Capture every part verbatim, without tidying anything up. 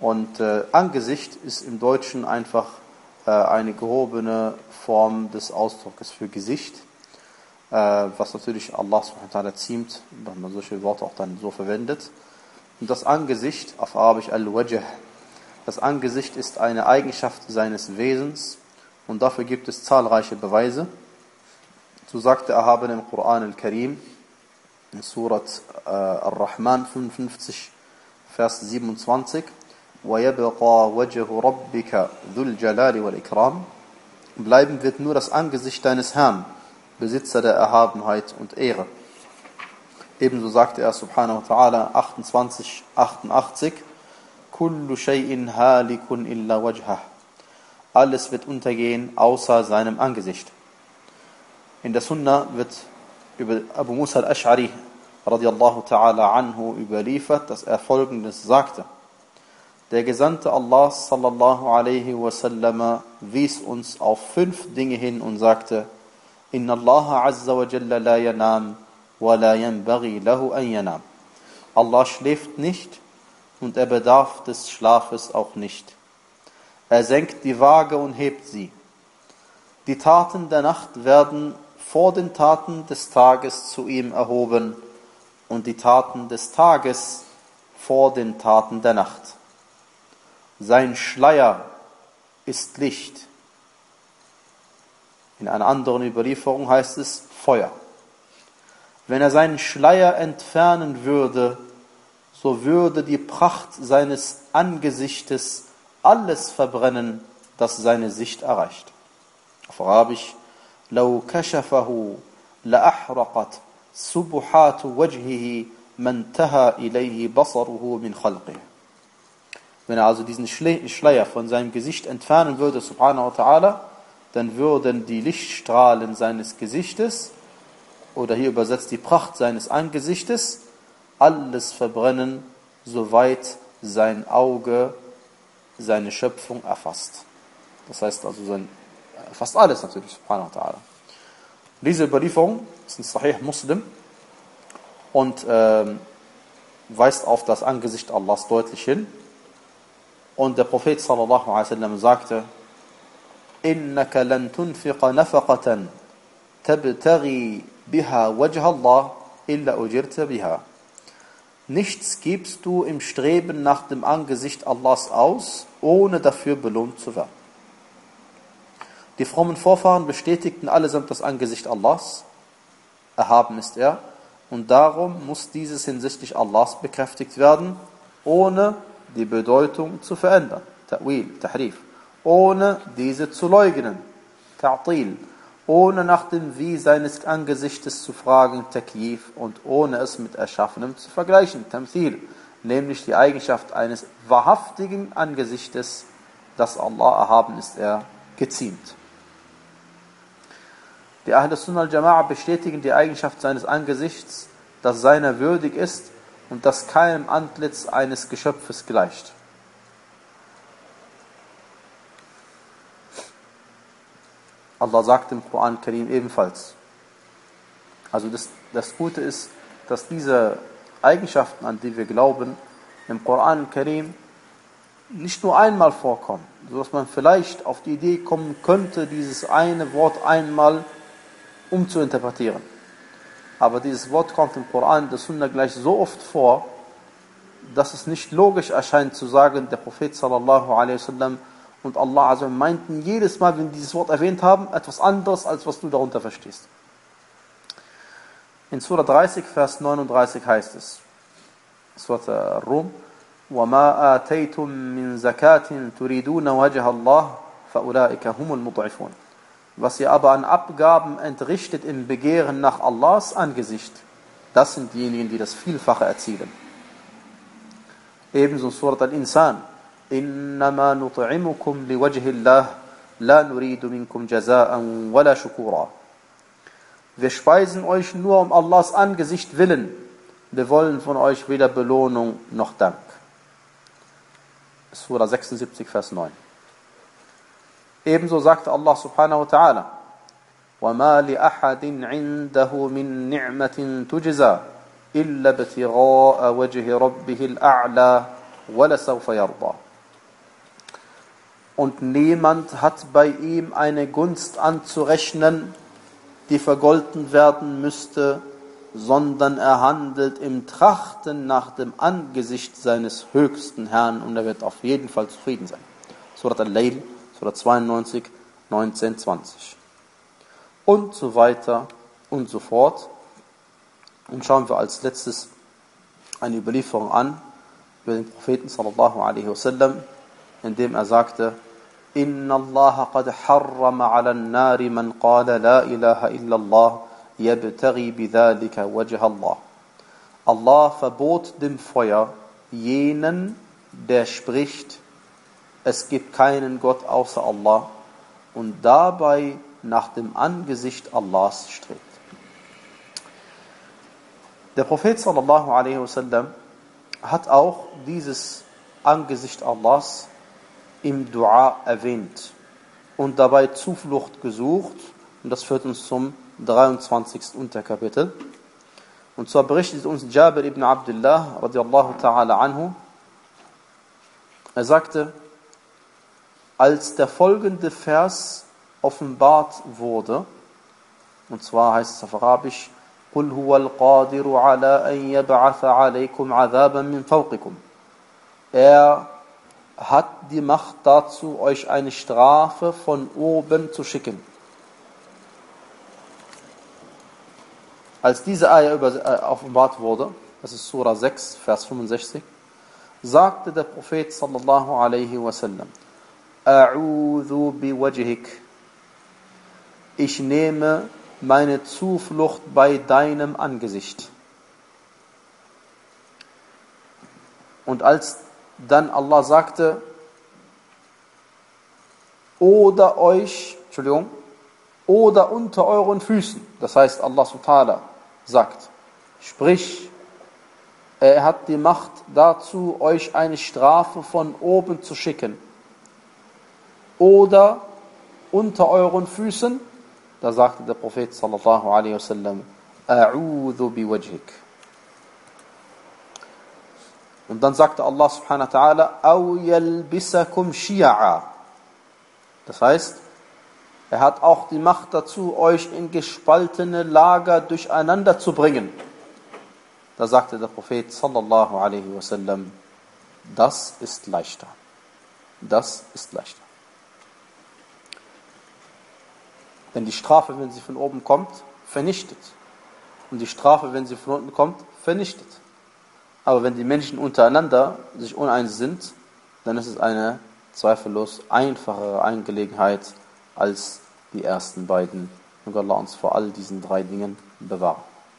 Und äh, Angesicht ist im Deutschen einfach äh, eine gehobene Form des Ausdrucks für Gesicht, äh, was natürlich Allah subhanahu wa ta'ala ziemt, wenn man solche Worte auch dann so verwendet. Und das Angesicht, auf Arabisch al-Wajh, das Angesicht ist eine Eigenschaft seines Wesens und dafür gibt es zahlreiche Beweise. So sagt der Erhabene im Koran al-Karim, in Surat äh, Ar-Rahman fünfundfünfzig, Vers siebenundzwanzig, وَيَبْقَى وَجْهُ رَبِّكَ ذُو الْجَلَالِ وَالْإِكْرَامِ. Bleiben wird nur das Angesicht deines Herrn, Besitzer der Erhabenheit und Ehre. Ebenso sagte er subhanahu wa ta'ala achtundzwanzig, achtundachtzig, Kullu shay'in halikun illa wajhah. Alles wird untergehen, außer seinem Angesicht. In der Sunna wird über Abu Musa al-Ash'ari radiyallahu ta'ala anhu überliefert, dass er Folgendes sagte. Der Gesandte Allah sallallahu alaihi wasallam wies uns auf fünf Dinge hin und sagte, Inna Allah azza wa jalla la yanam wa la yanbaghi lahu an yanam. Allah schläft nicht und er bedarf des Schlafes auch nicht. Er senkt die Waage und hebt sie. Die Taten der Nacht werden vor den Taten des Tages zu ihm erhoben und die Taten des Tages vor den Taten der Nacht. Sein Schleier ist Licht. In einer anderen Überlieferung heißt es Feuer. Wenn er seinen Schleier entfernen würde, so würde die Pracht seines Angesichtes alles verbrennen, das seine Sicht erreicht. Auf Arabisch, لو كشفه لأحرقت سبحات وجهه ما انتهى إليه بصره من خلقه. Wenn er also diesen Schleier von seinem Gesicht entfernen würde, subhanahu wa ta'ala, dann würden die Lichtstrahlen seines Gesichtes, oder hier übersetzt die Pracht seines Angesichtes, alles verbrennen, soweit sein Auge seine Schöpfung erfasst. Das heißt also, sein, erfasst alles natürlich, subhanahu wa ta'ala. Diese Überlieferung ist in Sahih Muslim und ähm, weist auf das Angesicht Allahs deutlich hin. Und der Prophet sallallahu alaihi wasallam sagte, إِنَّكَ لَن تُنْفِقَ نَفَقَةً تَبْتَغِي بِهَا وَجْهَ اللَّهِ إِلَّا أُجِرْتَ بِهَا. Nichts gibst du im Streben nach dem Angesicht Allahs aus, ohne dafür belohnt zu werden. Die frommen Vorfahren bestätigten allesamt das Angesicht Allahs, erhaben ist er, und darum muss dieses hinsichtlich Allahs bekräftigt werden, ohne die Bedeutung zu verändern, Ta'wil, Tahrif, ohne diese zu leugnen, Ta'til, ohne nach dem Wie seines Angesichtes zu fragen, Takyif, und ohne es mit Erschaffenem zu vergleichen, Tamthil, nämlich die Eigenschaft eines wahrhaftigen Angesichtes, das Allah erhaben ist, er geziemt. Die Ahl Sunnah al-Jama'a bestätigen die Eigenschaft seines Angesichts, das seiner würdig ist und das keinem Antlitz eines Geschöpfes gleicht. Allah sagt im Koran Karim ebenfalls. Also das, das Gute ist, dass diese Eigenschaften, an die wir glauben, im Koran Karim nicht nur einmal vorkommen, sodass man vielleicht auf die Idee kommen könnte, dieses eine Wort einmal umzuinterpretieren. Aber dieses Wort kommt im Koran, der Sunna gleich so oft vor, dass es nicht logisch erscheint zu sagen, der Prophet sallallahu alaihi wasallam und Allah also meinten jedes Mal, wenn wir dieses Wort erwähnt haben, etwas anderes, als was du darunter verstehst. In Surah dreißig, Vers neununddreißig heißt es, Surah Ar-Rum, وَمَا آتَيْتُم مِّن زَكَاةٍ تُرِيدُونَ وَجْهَ اللَّهِ فَأُولَٰئِكَ هُمُ الْمُضْعِفُونَ. Was ihr aber an Abgaben entrichtet im Begehren nach Allahs Angesicht, das sind diejenigen, die das Vielfache erzielen. Ebenso Surat Al-Insan, إِنَّمَا نُطْعِمُكُمْ لِوَجْهِ اللَّهِ لَا نُرِيدُ مِنْكُمْ جَزَاءً وَلَا شُكُورًا. Wir speisen euch nur um Allahs Angesicht willen. Wir wollen von euch weder Belohnung noch Dank. Surah sechsundsiebzig, Vers neun. Ebenso sagte Allah subhanahu wa ta'ala, وَمَا لِأَحَدٍ عِنْدَهُ مِنْ نِعْمَةٍ تُجْزَى إِلَّا ابْتِغَاءَ وَجْهِ رَبِّهِ الْأَعْلَى وَلَسَوْفَ يَرْضَى. und niemand hat bei ihm eine Gunst anzurechnen, die vergolten werden müsste, sondern er handelt im Trachten nach dem Angesicht seines höchsten Herrn und er wird auf jeden Fall zufrieden sein. Surat Al-Layl, Surat zweiundneunzig, neunzehn, zwanzig. Und so weiter und so fort. Und schauen wir als letztes eine Überlieferung an über den Propheten sallallahu alaihi wasallam, in dem er sagte: Inna Allah qad harrama ala an-nari man qala la ilaha illa Allah yabtaghi bidhalika wajha Allah. Allah verbot dem Feuer jenen, der spricht, es gibt keinen Gott außer Allah und dabei nach dem Angesicht Allahs strebt. Der Prophet sallallahu alaihi wasallam hat auch dieses Angesicht Allahs im Dua erwähnt und dabei Zuflucht gesucht. Und das führt uns zum dreiundzwanzigsten Unterkapitel. Und zwar berichtet uns Jabir ibn Abdullah radiallahu ta'ala anhu. Er sagte, als der folgende Vers offenbart wurde, und zwar heißt es auf Arabisch: قُلْ هُوَ الْقَادِرُ عَلَىٰ أَنْ يَبْعَثَ عَلَيْكُمْ عَذَابًا مِنْ فَوْقِكُمْ. Er hat die Macht dazu, euch eine Strafe von oben zu schicken. Als diese Ayah äh, offenbart wurde, das ist Surah sechs, Vers fünfundsechzig, sagte der Prophet sallallahu alaihi wasallam: A'udhu biwajhik. Ich nehme meine Zuflucht bei deinem Angesicht. Und als dann Allah sagte, oder euch, Entschuldigung, oder unter euren Füßen, das heißt Allah subhanahu wa ta'ala sagt, sprich, er hat die Macht dazu, euch eine Strafe von oben zu schicken, oder unter euren Füßen, da sagte der Prophet sallallahu alaihi wasallam, A'udhu biwajhik. Und dann sagte Allah subhanahu wa ta'ala, Au yalbisakum shi'a. Das heißt, er hat auch die Macht dazu, euch in gespaltene Lager durcheinander zu bringen. Da sagte der Prophet sallallahu alaihi wasallam, das ist leichter. Das ist leichter. Denn die Strafe, wenn sie von oben kommt, vernichtet. Und die Strafe, wenn sie von unten kommt, vernichtet. Aber wenn die Menschen untereinander sich uneins sind, dann ist es eine zweifellos einfachere Angelegenheit als die ersten beiden. Möge Allah uns vor all diesen drei Dingen bewahren.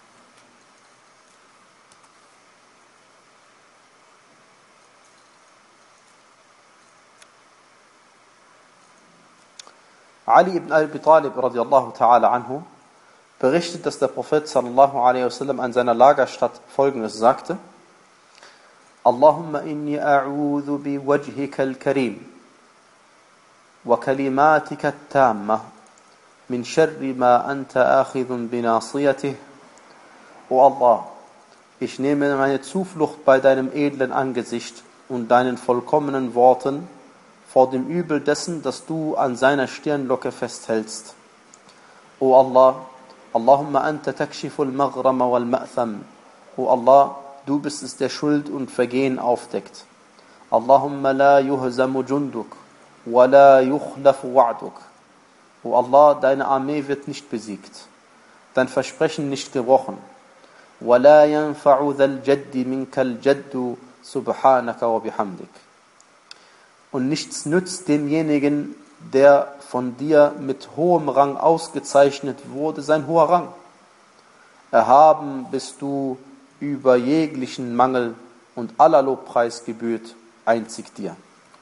Ali ibn Abi Talib radiallahu ta'ala anhu berichtet, dass der Prophet sallallahu alaihi wasallam an seiner Lagerstadt Folgendes sagte: Allahumma inni a'udhu bi wajhika al-karim wa kalimatika at-tamma min sharri ma anta akhidhun bi nasiyatih. O Allah, ich nehme meine Zuflucht bei deinem edlen Angesicht und deinen vollkommenen Worten vor dem Übel dessen, das du an seiner Stirnlocke festhältst. O Allah, Allahumma anta takshiful maghrama wal ma'tham. O Allah, du bist es, der Schuld und Vergehen aufdeckt. Allahumma la yuhzamu junduk wa la yukhlafu wa'duk. O Allah, deine Armee wird nicht besiegt, dein Versprechen nicht gebrochen. Wa la yanfa'u dhal jaddi minkal jaddu subhanaka wa bihamdik. Und nichts nützt demjenigen, der von dir mit hohem Rang ausgezeichnet wurde, sein hoher Rang. Erhaben bist du über jeglichen Mangel und aller Lobpreis gebührt einzig dir.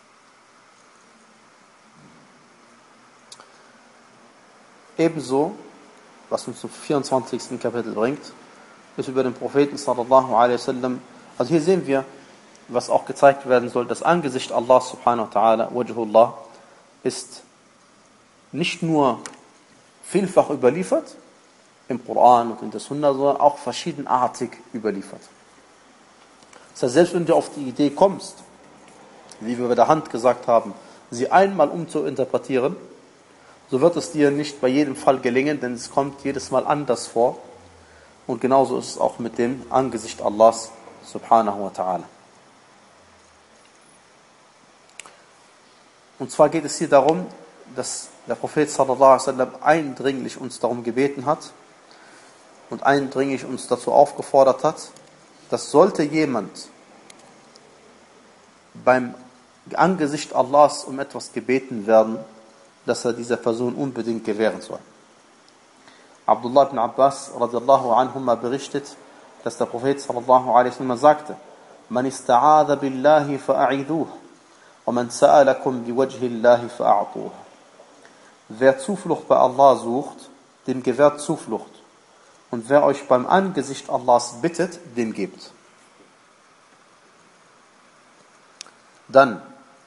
Ebenso, was uns zum vierundzwanzigsten Kapitel bringt, ist über den Propheten sallallahu alaihi wasallam. Also hier sehen wir, was auch gezeigt werden soll, das Angesicht Allah subhanahu wa ta'ala, Wajhullah, ist nicht nur vielfach überliefert im Koran und in der Sunna, sondern auch verschiedenartig überliefert. Das heißt, selbst wenn du auf die Idee kommst, wie wir bei der Hand gesagt haben, sie einmal umzuinterpretieren, so wird es dir nicht bei jedem Fall gelingen, denn es kommt jedes Mal anders vor. Und genauso ist es auch mit dem Angesicht Allahs subhanahu wa ta'ala. Und zwar geht es hier darum, dass der Prophet sallallahu alaihi wasallam eindringlich uns darum gebeten hat und eindringlich uns dazu aufgefordert hat, dass sollte jemand beim Angesicht Allahs um etwas gebeten werden, dass er dieser Person unbedingt gewähren soll. Abdullah ibn Abbas radiallahu anhuma berichtet, dass der Prophet sallallahu alaihi wasallam sagte: Man ista'adha billahi fa'a'iduh, wa man sa'alakum biwajhi Allahi fa'a'tuh. Wer Zuflucht bei Allah sucht, dem gewährt Zuflucht. Und wer euch beim Angesicht Allahs bittet, dem gebt. Dann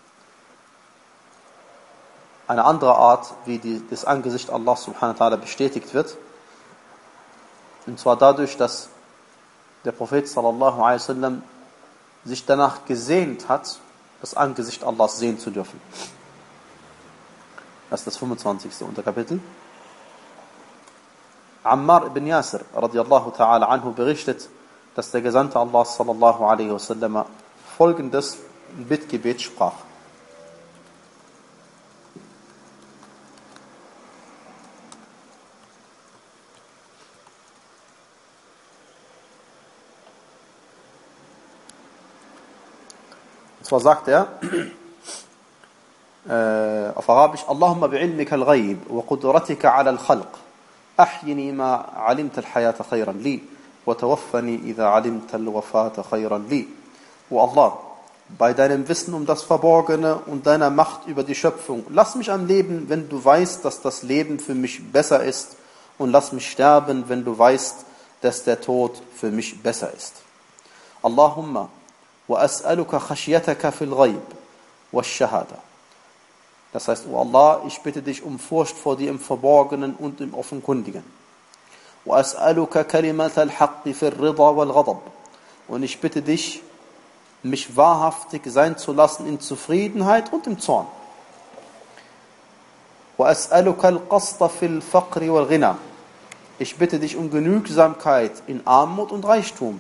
eine andere Art, wie die, das Angesicht Allah subhanahu wa ta'ala bestätigt wird. Und zwar dadurch, dass der Prophet sallallahu alaihi wasallam sich danach gesehnt hat, das Angesicht Allahs sehen zu dürfen. Das ist das fünfundzwanzigste Unterkapitel. Ammar ibn Yasir radiallahu ta'ala anhu berichtet, dass der Gesandte Allah sallallahu alaihi wasallam folgendes Bittgebet sprach. Und zwar sagt er äh, auf Arabisch: Allahumma bi'ilmika al-ghayb wa qudratika 'ala al-khalq ahyini ma 'alimta al-hayata khayran li wa tawaffani idha 'alimta al-wafata khayran li. O Allah, bei deinem Wissen um das Verborgene und deiner Macht über die Schöpfung, lass mich am Leben, wenn du weißt, dass das Leben für mich besser ist, und lass mich sterben, wenn du weißt, dass der Tod für mich besser ist. Allahumma wa as'aluka khashyataka fil ghayb wash shahada. Das heißt, O Allah, ich bitte dich um Furcht vor dir im Verborgenen und im Offenkundigen. Wa as'aluka kalimat al-haqqi fil rida wal ghadab. Und ich bitte dich, mich wahrhaftig sein zu lassen in Zufriedenheit und im Zorn. Wa as'aluka al-qasta fil faqri wal ghina. Ich bitte dich um Genügsamkeit in Armut und Reichtum.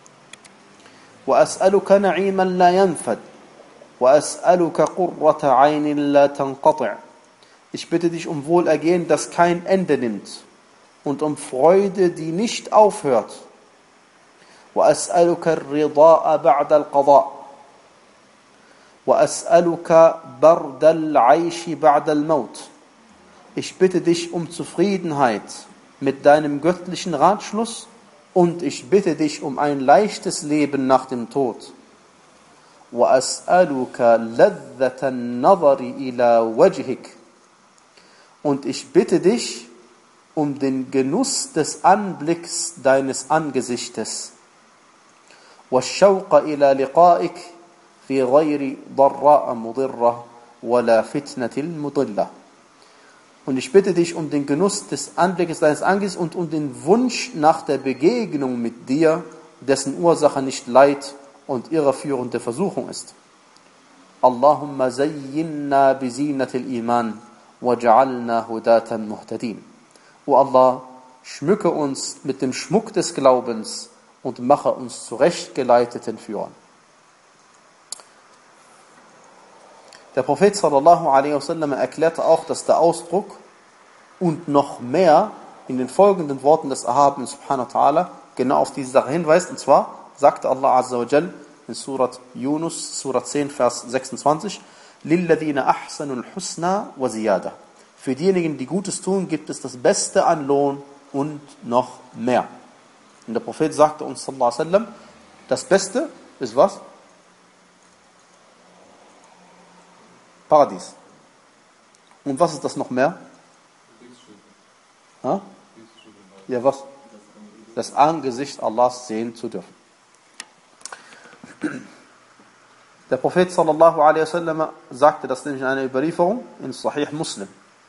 وأسألك نعيما لا ينفد وأسألك قرة عين لا تنقطع. Ich bitte dich um Wohlergehen, das kein Ende nimmt, und um Freude, die nicht aufhört. وأسألك الرضاء بعد القضاء وأسألك برد العيش بعد الموت. Ich bitte dich um Zufriedenheit mit deinem göttlichen Ratschluss, und ich bitte dich um ein leichtes Leben nach dem Tod. وَأَسْأَلُكَ لَذَّةَ النَّظَرِ إِلَى وَجْهِكَ. Und ich bitte dich um den Genuss des Anblicks deines Angesichtes. وَالشَّوْقَ إِلَى لِقَائِكَ فِي غَيْرِ ضَرَّاءَ مُضِرَّةٍ وَلَا فِتْنَةٍ مُضِلَّةٍ. Und ich bitte dich um den Genuss des Anblickes deines Angesichts und um den Wunsch nach der Begegnung mit dir, dessen Ursache nicht Leid und irreführende Versuchung ist. Allahumma zayyinna bizinatil iman waj'alna hudatan muhtadin. O Allah, schmücke uns mit dem Schmuck des Glaubens und mache uns zurechtgeleiteten Führern. Der Prophet sallallahu alaihi wasallam erklärte auch, dass der Ausdruck "und noch mehr" in den folgenden Worten des Erhabenen subhanahu wa ta'ala genau auf diese Sache hinweist. Und zwar sagte Allah azza wa jal in Surat Yunus, Surat zehn, Vers sechsundzwanzig: "Lilladhina ahsanul husna wa ziyada." Für diejenigen, die Gutes tun, gibt es das Beste an Lohn und noch mehr. Und der Prophet sagte uns sallallahu alaihi wasallam, das Beste ist was? Paradies. Und was ist das noch mehr? Ha? Ja, was? Das Angesicht Allahs sehen zu dürfen. Der Prophet sallallahu alaihi wasallam sagte das nämlich in einer Überlieferung in Sahih Muslim.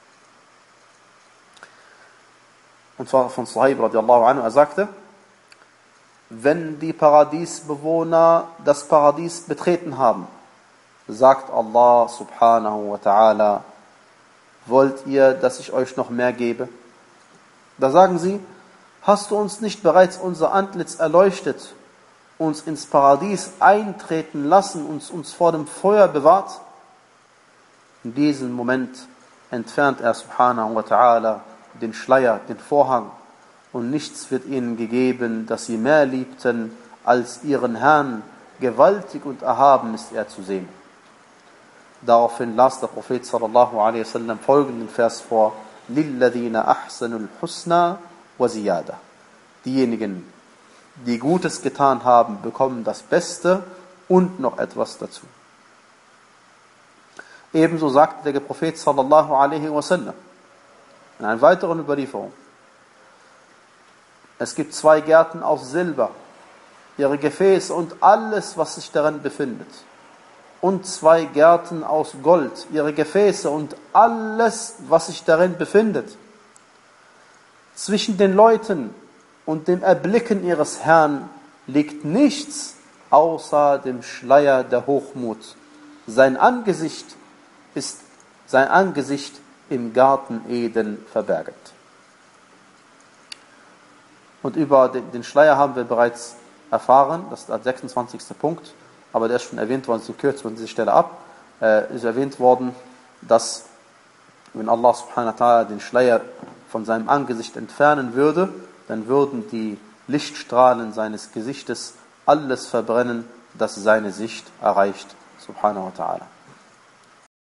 Und zwar von Sahib radiallahu anhu, er sagte: Wenn die Paradiesbewohner das Paradies betreten haben, sagt Allah subhanahu wa ta'ala: Wollt ihr, dass ich euch noch mehr gebe? Da sagen sie: Hast du uns nicht bereits unser Antlitz erleuchtet, uns ins Paradies eintreten lassen und uns vor dem Feuer bewahrt? In diesem Moment entfernt er subhanahu wa ta'ala den Schleier, den Vorhang, und nichts wird ihnen gegeben, das sie mehr liebten, als ihren Herrn. Gewaltig und erhaben ist er zu sehen. Daraufhin las der Prophet sallallahu alaihi wasallam folgenden Vers vor: Lilladhina ahsanul husna wa ziyada. Diejenigen, die Gutes getan haben, bekommen das Beste und noch etwas dazu. Ebenso sagte der Prophet sallallahu alaihi wasallam in einer weiteren Überlieferung: Es gibt zwei Gärten aus Silber, ihre Gefäße und alles, was sich darin befindet. Und zwei Gärten aus Gold, ihre Gefäße und alles, was sich darin befindet. Zwischen den Leuten und dem Erblicken ihres Herrn liegt nichts außer dem Schleier der Hochmut. Sein Angesicht ist sein Angesicht im Garten Eden verberget. Und über den Schleier haben wir bereits erfahren, das ist der sechsundzwanzigste Punkt, aber der ist schon erwähnt worden, so kürzen wir diese Stelle ab, äh, ist erwähnt worden, dass wenn Allah subhanahu wa ta'ala den Schleier von seinem Angesicht entfernen würde, dann würden die Lichtstrahlen seines Gesichtes alles verbrennen, das seine Sicht erreicht, subhanahu wa ta'ala.